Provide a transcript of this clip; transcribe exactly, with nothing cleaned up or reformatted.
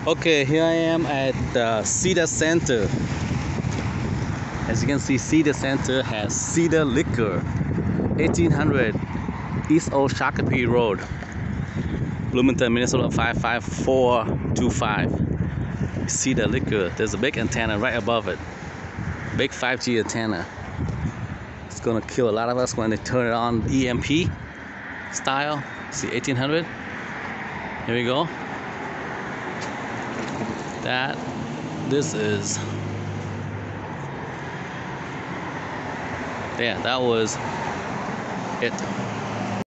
Okay, here I am at the Cedar Center. As you can see, Cedar Center has Cedar Liquor, eighteen hundred East Old Shakopee Road, Bloomington, Minnesota five five four two five. Cedar Liquor. There's a big antenna right above it. Big five G antenna. It's gonna kill a lot of us when they turn it on E M P style. See, eighteen hundred. Here we go. That. This is. Yeah, that was it.